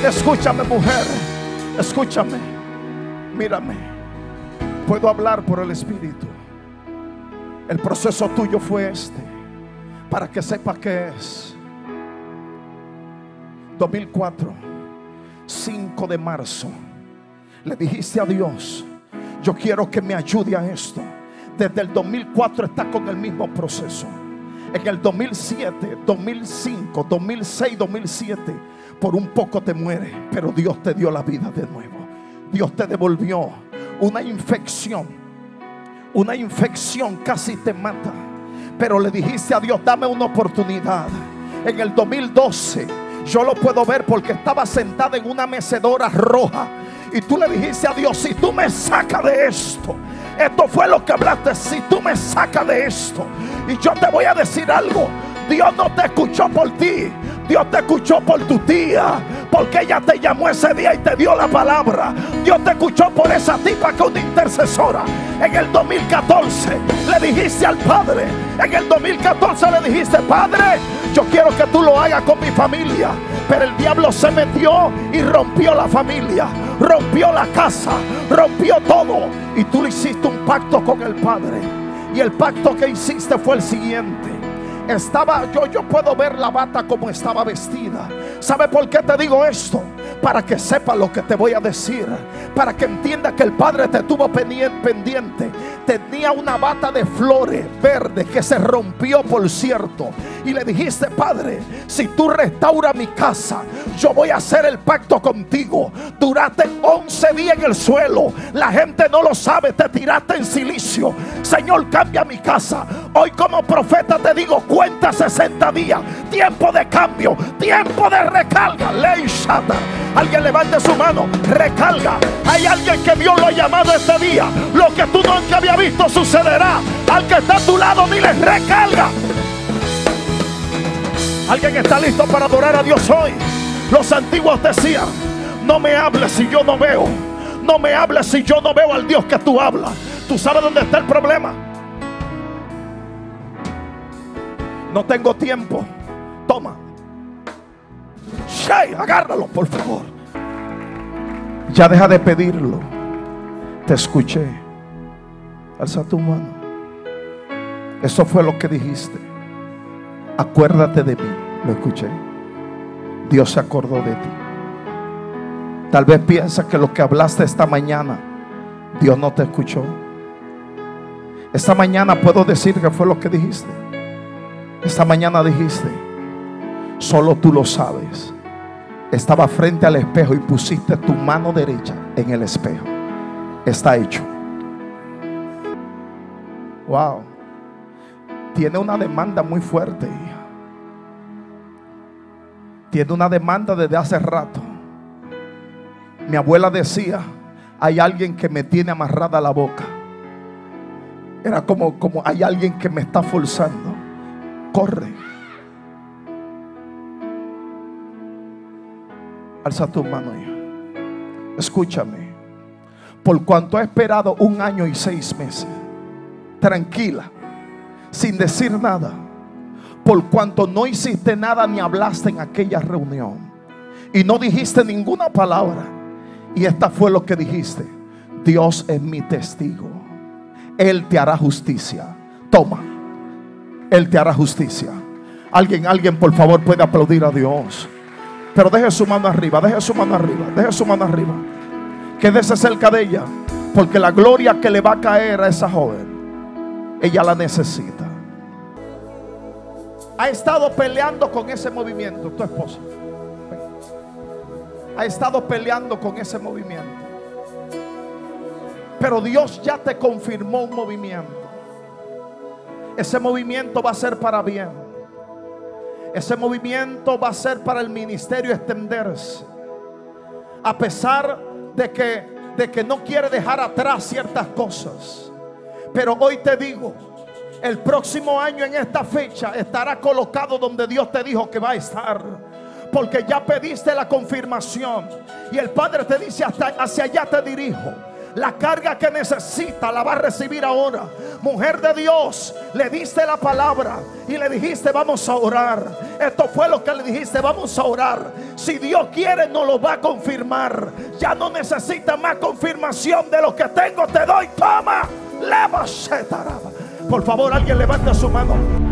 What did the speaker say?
Escúchame, mujer, escúchame, mírame. Puedo hablar por el Espíritu. El proceso tuyo fue este, para que sepa qué es. 2004, 5 de marzo, le dijiste a Dios: yo quiero que me ayude a esto. Desde el 2004 está con el mismo proceso. En el 2007, 2005, 2006, 2007, por un poco te mueres, pero Dios te dio la vida de nuevo. Dios te devolvió. Una infección casi te mata, pero le dijiste a Dios: dame una oportunidad. En el 2012, yo lo puedo ver porque estaba sentada en una mecedora roja, y tú le dijiste a Dios: si tú me sacas de esto. Esto fue lo que hablaste: si tú me sacas de esto. Y yo te voy a decir algo: Dios no te escuchó por ti, Dios te escuchó por tu tía, porque ella te llamó ese día y te dio la palabra. Dios te escuchó por esa tipa que es una intercesora. En el 2014 le dijiste al Padre, en el 2014 le dijiste: Padre, yo quiero que tú lo hagas con mi familia. Pero el diablo se metió y rompió la familia, rompió la casa, rompió todo. Y tú le hiciste un pacto con el Padre. Y el pacto que hiciste fue el siguiente. Yo puedo ver la bata como estaba vestida. ¿Sabe por qué te digo esto? Para que sepa lo que te voy a decir, para que entienda que el Padre te tuvo pendiente. Tenía una bata de flores verde que se rompió, por cierto, y le dijiste: Padre, si tú restauras mi casa, yo voy a hacer el pacto contigo. Duraste 11 días en el suelo, la gente no lo sabe, te tiraste en silicio. Señor, cambia mi casa. Hoy como profeta te digo: cuenta 60 días, tiempo de cambio, tiempo de recarga. Ley Shata. Alguien levante su mano: recarga. Hay alguien que Dios lo ha llamado este día. Lo que tú nunca habías visto sucederá. Al que está a tu lado, dile: recarga. Alguien está listo para adorar a Dios hoy. Los antiguos decían: no me hables si yo no veo. No me hables si yo no veo al Dios que tú hablas. ¿Tú sabes dónde está el problema? No tengo tiempo. Toma. Shay, agárralo, por favor. Ya deja de pedirlo. Te escuché. Alza tu mano. Eso fue lo que dijiste. Acuérdate de mí. Lo escuché. Dios se acordó de ti. Tal vez piensas que lo que hablaste esta mañana, Dios no te escuchó. Esta mañana puedo decir que fue lo que dijiste. Esta mañana dijiste: solo tú lo sabes. Estaba frente al espejo y pusiste tu mano derecha en el espejo. Está hecho. Wow. Tiene una demanda muy fuerte, hija. Tiene una demanda desde hace rato. Mi abuela decía: hay alguien que me tiene amarrada la boca. Era como hay alguien que me está forzando. Corre. Alza tu mano, hija. Escúchame. Por cuanto he esperado 1 año y 6 meses, tranquila, sin decir nada, por cuanto no hiciste nada ni hablaste en aquella reunión y no dijiste ninguna palabra, y esta fue lo que dijiste: Dios es mi testigo, Él te hará justicia. Toma, Él te hará justicia. Alguien por favor puede aplaudir a Dios. Pero deje su mano arriba, deje su mano arriba, deje su mano arriba. Quédese cerca de ella, porque la gloria que le va a caer a esa joven, ella la necesita. Ha estado peleando con ese movimiento, tu esposa. Ha estado peleando con ese movimiento. Pero Dios ya te confirmó un movimiento. Ese movimiento va a ser para bien. Ese movimiento va a ser para el ministerio extenderse. A pesar de que no quiere dejar atrás ciertas cosas. Pero hoy te digo: el próximo año en esta fecha estará colocado donde Dios te dijo que va a estar. Porque ya pediste la confirmación. Y el Padre te dice: hacia allá te dirijo. La carga que necesita la va a recibir ahora. Mujer de Dios, le diste la palabra y le dijiste: vamos a orar. Esto fue lo que le dijiste. Vamos a orar. Si Dios quiere, nos lo va a confirmar. Ya no necesita más confirmación. De lo que tengo te doy. Toma. Por favor, alguien levante su mano.